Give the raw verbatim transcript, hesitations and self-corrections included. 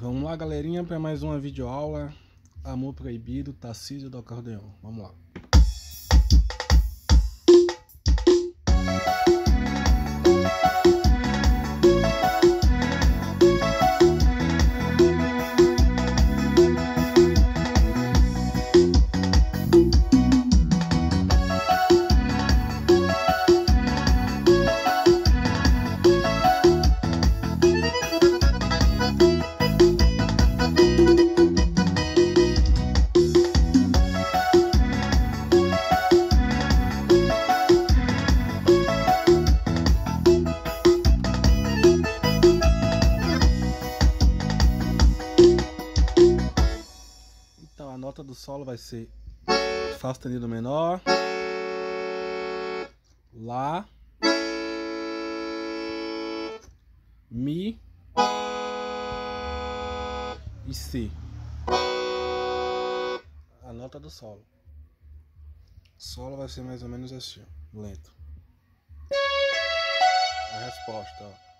Vamos lá, galerinha, para mais uma videoaula. Amor Proibido, Tarcísio do Acordeão. Vamos lá. Então a nota do solo vai ser Fá sustenido menor, Lá, Mi e Si. A nota do solo. O solo vai ser mais ou menos assim, ó, lento. A resposta, ó.